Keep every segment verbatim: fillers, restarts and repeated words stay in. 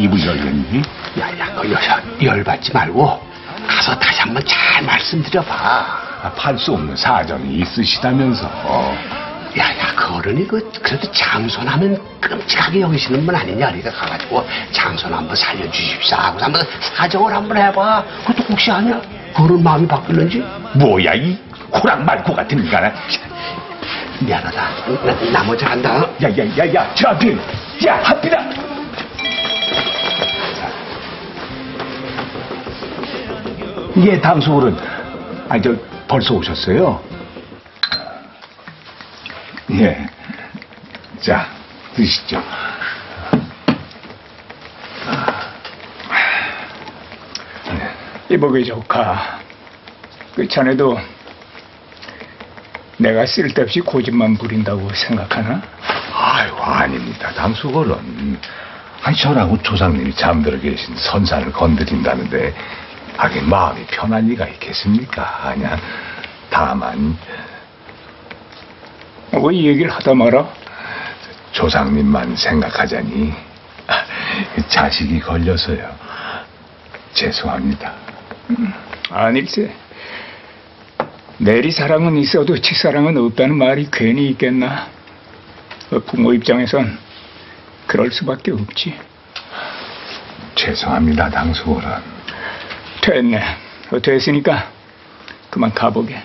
입을 열겠니? 야야, 그 여자 열받지 말고 가서 다시 한번 잘 말씀드려봐. 아, 팔 수 없는 사정이 있으시다면서. 야야, 그 어른이 그 그래도 장손하면 끔찍하게 여기시는 분 아니냐? 그러니까 가가지고 장손 한번 살려주십사 하고 한번 사정을 한번 해봐. 그것도 혹시 아냐? 그 어른 마음이 바뀌는지? 뭐야 이 호랑 말고 같은 인간아. 미안하다. 나, 나 먼저 간다. 야야야야, 저 앞에 야 하필아. 예, 당수어른. 아, 저 벌써 오셨어요? 예. 자, 드시죠. 이보게 조카, 그 자네도 내가 쓸데없이 고집만 부린다고 생각하나? 아유, 아닙니다, 당수어른. 아니, 저라고 조상님이 잠들어 계신 선산을 건드린다는데 하긴 마음이 편할 리가 있겠습니까? 아냐, 다만 왜 이 얘기를 하다 말아? 조상님만 생각하자니 자식이 걸려서요. 죄송합니다. 음, 아닐세. 내리 사랑은 있어도 치사랑은 없다는 말이 괜히 있겠나? 부모 입장에선 그럴 수밖에 없지. 죄송합니다, 당수어른. 됐네. 어, 됐으니까 그만 가보게.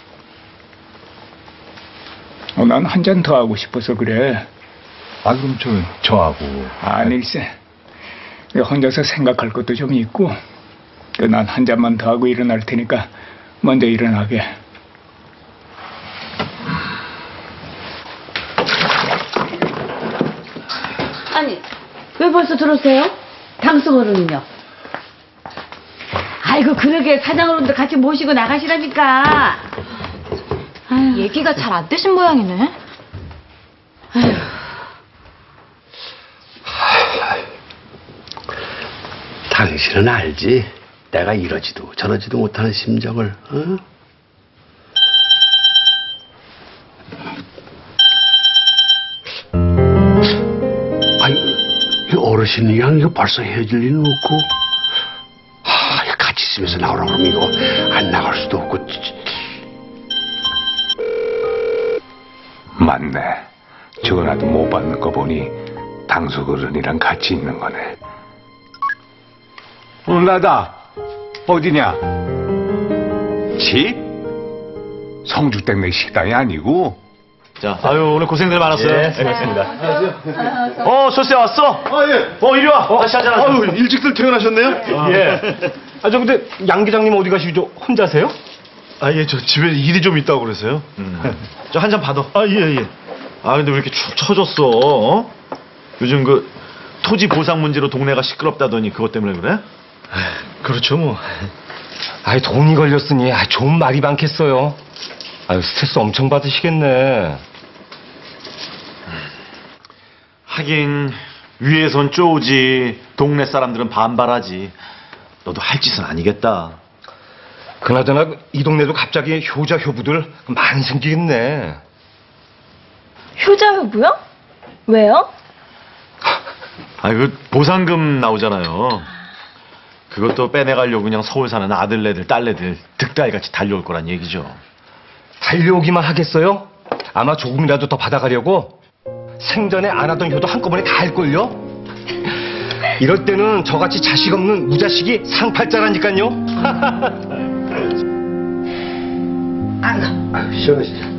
어, 난 한 잔 더 하고 싶어서 그래. 아, 그럼 저, 저하고. 아닐세. 혼자서 생각할 것도 좀 있고, 난 한 잔만 더 하고 일어날 테니까 먼저 일어나게. 아니, 왜 벌써 들어오세요? 당수어른은요? 아이고, 그러게 사장어른도 같이 모시고 나가시라니까. 아유, 얘기가 잘 안 되신 모양이네. 아휴. 당신은 알지? 내가 이러지도 저러지도 못하는 심정을. 어? 아니, 이 어르신이랑 이거 벌써 헤어질 일은 없고, 아, 이거 같이 있으면서 나오라 그러면 이거 안 나갈 수도 없고. 맞네. 전화도 못 받는 거 보니 당수어른이랑 같이 있는 거네. 어, 나다. 어디냐? 집? 성주땡네 식당이 아니고? 자, 아유, 오늘 고생들 많았어요. 예, 수고하셨습니다. 어, 솔세 왔어? 아, 예. 어, 이리 와. 어, 다시 하자. 아유, 일찍들 퇴근하셨네요? 아. 예. 아, 저 근데 양 기장님 어디 가시죠? 혼자세요? 아, 예, 저 집에 일이 좀 있다고 그래서요. 음. 저 한 잔 받아. 아, 예, 예. 아, 근데 왜 이렇게 축 처졌어? 어? 요즘 그 토지 보상 문제로 동네가 시끄럽다더니 그것 때문에 그래? 그렇죠, 뭐. 아이, 돈이 걸렸으니 아, 좋은 말이 많겠어요. 아유, 스트레스 엄청 받으시겠네. 하긴 위에선 쪼우지, 동네 사람들은 반발하지. 너도 할 짓은 아니겠다. 그나저나 이 동네도 갑자기 효자 효부들 많이 생기겠네. 효자 효부요? 왜요? 아, 그 보상금 나오잖아요. 그것도 빼내가려고 그냥 서울 사는 아들네들, 딸네들 득달같이 달려올 거란 얘기죠. 달려오기만 하겠어요? 아마 조금이라도 더 받아가려고 생전에 안 하던 효도 한꺼번에 다 할걸요? 이럴 때는 저같이 자식 없는 무자식이 상팔자라니까요. 아이고, 아이고, 시원하시죠.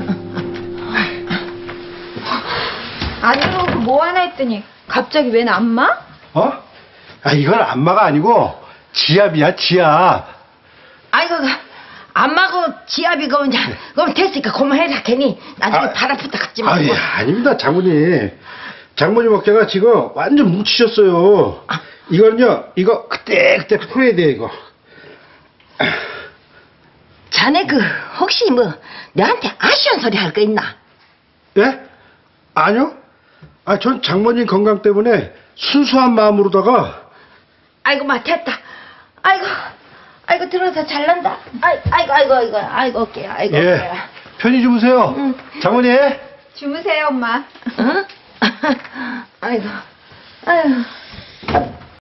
아니요, 그 뭐 하나 했더니 갑자기 웬 안마? 어? 아, 이건 안마가 아니고 지압이야, 지압. 아이고, 안마고 지압이 그럼, 그럼 됐으니까 그만해라. 괜히 나중에 아, 바람 붙다 갖지 말고. 아, 예, 아닙니다, 장모님. 장모님 어깨가 지금 완전 뭉치셨어요. 아. 이거는요, 이거 그때 그때 풀어야 돼, 이거. 자네 그 혹시 뭐 너한테 아쉬운 소리 할 거 있나? 예? 아니요. 아, 전 장모님 건강 때문에 순수한 마음으로다가. 아이고, 마 됐다. 아이고, 아이고 들어서 잘난다. 아이, 아이고, 아이고, 아이고, 아이고 어깨야, 아이고 예. 어깨야. 편히 주무세요. 응. 장모님. 주무세요, 엄마. 응? 아이고, 아이고.